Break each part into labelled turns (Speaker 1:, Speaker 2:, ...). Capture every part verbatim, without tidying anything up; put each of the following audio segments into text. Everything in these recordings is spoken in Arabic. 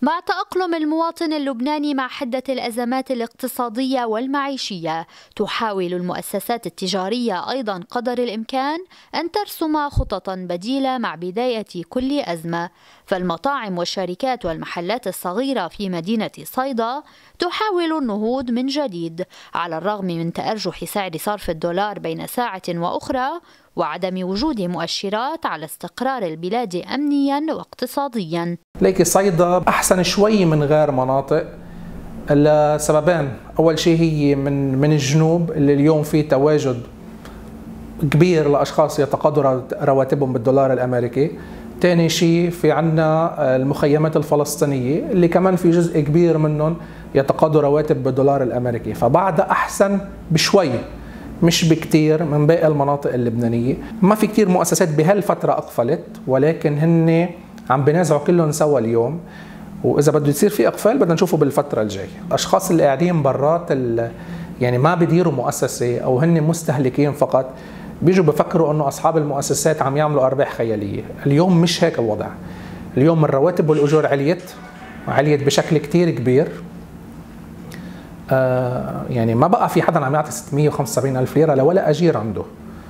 Speaker 1: مع تأقلم المواطن اللبناني مع حدة الأزمات الاقتصادية والمعيشية، تحاول المؤسسات التجارية أيضا قدر الإمكان أن ترسم خططا بديلة مع بداية كل أزمة. فالمطاعم والشركات والمحلات الصغيرة في مدينة صيدا تحاول النهوض من جديد على الرغم من تأرجح سعر صرف الدولار بين ساعة وأخرى وعدم وجود مؤشرات على استقرار البلاد أمنيا واقتصاديا.
Speaker 2: ليكي صيدا أحسن شوي من غير مناطق لسببين. أول شيء هي من من الجنوب اللي اليوم في تواجد كبير لأشخاص يتقاضوا رواتبهم بالدولار الأمريكي. ثاني شيء في عنا المخيمات الفلسطينية اللي كمان في جزء كبير منهم يتقاضوا رواتب بالدولار الأمريكي، فبعدها أحسن بشوي مش بكتير من باقي المناطق اللبنانية. ما في كتير مؤسسات بهالفترة أقفلت، ولكن هن عم بينازعوا كلهم سوا اليوم، وإذا بده يصير في إقفال بدنا نشوفه بالفترة الجاية. الأشخاص اللي قاعدين برات يعني ما بيديروا مؤسسة أو هن مستهلكين فقط بيجوا بفكروا إنه أصحاب المؤسسات عم يعملوا أرباح خيالية. اليوم مش هيك الوضع. اليوم الرواتب والأجور عليت عليت بشكل كتير كبير. آه يعني ما بقى في حدا عم يعطي ستمية وخمسة وسبعين ألف ليرة لولا أجير عنده.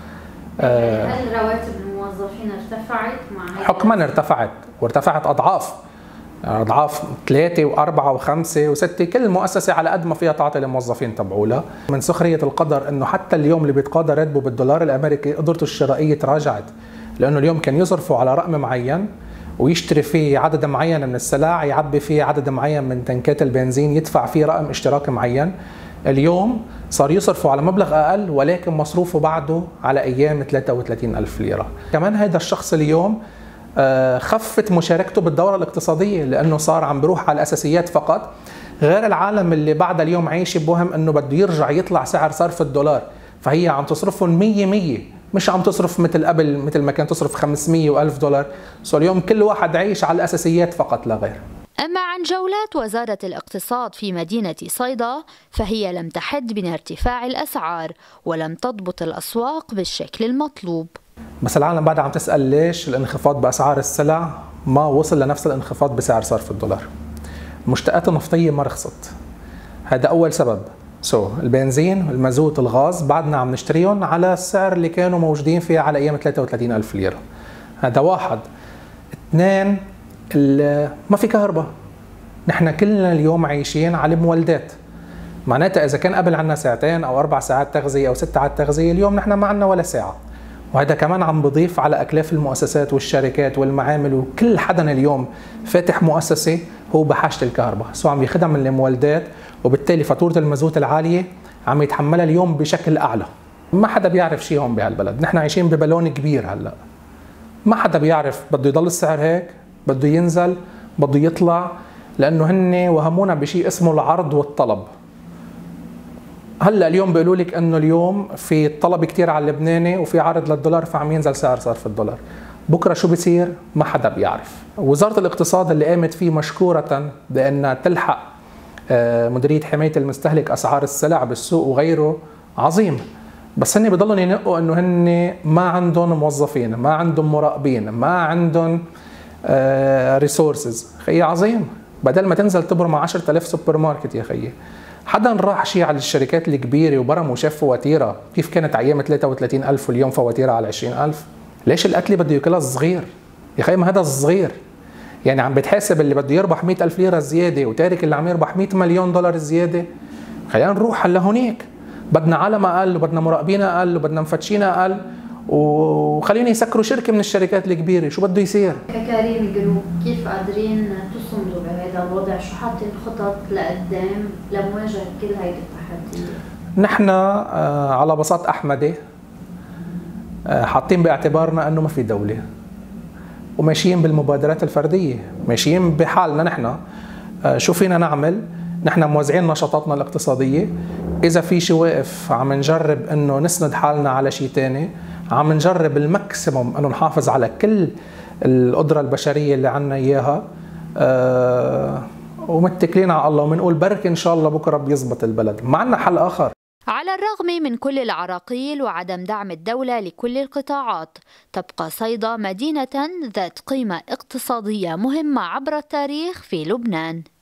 Speaker 3: آه هل رواتب الموظفين ارتفعت مع
Speaker 2: حكما ارتفعت وارتفعت أضعاف أضعاف ثلاثة وأربعة وخمسة وستة. كل مؤسسة على قد ما فيها تعطي للموظفين تبعولها. من سخرية القدر إنه حتى اليوم اللي بيتقاضى راتبه بالدولار الأمريكي قدرته الشرائية تراجعت، لأنه اليوم كان يصرفوا على رقم معين ويشتري فيه عدد معين من السلع، يعبي فيه عدد معين من تنكات البنزين، يدفع فيه رقم اشتراك معين. اليوم صار يصرفوا على مبلغ أقل ولكن مصروفه بعده على أيام ثلاثة وثلاثين ألف ليرة. كمان هذا الشخص اليوم خفت مشاركته بالدورة الاقتصادية لأنه صار عم بروح على الأساسيات فقط، غير العالم اللي بعد اليوم عايش بوهم أنه بده يرجع يطلع سعر صرف الدولار، فهي عم تصرفهم مية مية، مش عم تصرف مثل قبل مثل ما كان تصرف خمسمية وألف دولار. سو اليوم كل واحد عايش على الأساسيات فقط لا غير.
Speaker 1: أما عن جولات وزارة الاقتصاد في مدينة صيدا فهي لم تحد من ارتفاع الأسعار ولم تضبط الأسواق بالشكل المطلوب.
Speaker 2: بس العالم بعدها عم تسأل ليش الانخفاض بأسعار السلع ما وصل لنفس الانخفاض بسعر صرف الدولار. المشتقات النفطية ما رخصت، هذا أول سبب. سو so, البنزين، المازوت، الغاز بعدنا عم نشتريهم على السعر اللي كانوا موجودين فيه على أيام ثلاثة وثلاثين ألف ليرة. هذا واحد. اثنين، ما في كهرباء. نحن كلنا اليوم عايشين على مولدات، معناتها إذا كان قبل عنا ساعتين أو أربع ساعات تغذية أو ست ساعات تغذية، اليوم نحن ما عنا ولا ساعة. وهذا كمان عم بضيف على أكلاف المؤسسات والشركات والمعامل، وكل حدا اليوم فاتح مؤسسة هو بحاجة الكهرباء، سو عم ياخذها من المولدات، وبالتالي فاتورة المازوت العالية عم يتحملها اليوم بشكل أعلى. ما حدا بيعرف شيء هون بهالبلد، نحن عايشين ببالون كبير هلا. ما حدا بيعرف بده يضل السعر هيك، بده ينزل، بده يطلع، لأنه هن وهمونا بشيء اسمه العرض والطلب. هلا اليوم بيقولوا لك انه اليوم في طلب كثير على اللبناني وفي عرض للدولار فعم ينزل سعر صرف الدولار. بكره شو بيصير؟ ما حدا بيعرف. وزارة الاقتصاد اللي قامت فيه مشكورة بانها تلحق مديرية حماية المستهلك اسعار السلع بالسوق وغيره عظيم، بس هن بضلوا ينقوا انه هن ما عندهم موظفين، ما عندهم مراقبين، ما عندهم ريسورسز. خيي عظيم، بدل ما تنزل تبر مع عشرة آلاف سوبر ماركت يا خيي. حدا راح شيء على الشركات الكبيره وبرم وشاف فواتيرها كيف كانت ايام ثلاثة وثلاثين ألف واليوم فواتيرها على عشرين ألف؟ ليش القتله بده ياكلها الصغير؟ يا خي ما هذا الصغير يعني عم بتحاسب اللي بده يربح مية ألف ليره زياده وتارك اللي عم يربح مية مليون دولار زياده. خلينا نروح هلا هونيك، بدنا عالم اقل وبدنا مراقبين اقل وبدنا مفتشين اقل، وخلينا يسكروا شركه من الشركات الكبيره. شو بده يصير؟
Speaker 3: ككريم جروب كيف قادرين تصمدوا بهذا الوضع؟ شو حاطين خطط لقدام لمواجهه كل هيدي التحديات؟
Speaker 2: نحن على بساط احمدي حاطين باعتبارنا انه ما في دوله وماشيين بالمبادرات الفرديه، ماشيين بحالنا. نحن شو فينا نعمل؟ نحن موزعين نشاطاتنا الاقتصاديه، اذا في شيء واقف عم نجرب انه نسند حالنا على شيء ثاني، عم نجرب الماكسيموم انه نحافظ على كل القدره البشريه اللي عنا اياها، أه ومتكلين على الله وبنقول بركي ان شاء الله بكره بيزبط البلد. ما عندنا حل اخر.
Speaker 1: على الرغم من كل العراقيل وعدم دعم الدولة لكل القطاعات، تبقى صيدا مدينة ذات قيمة اقتصادية مهمة عبر التاريخ في لبنان.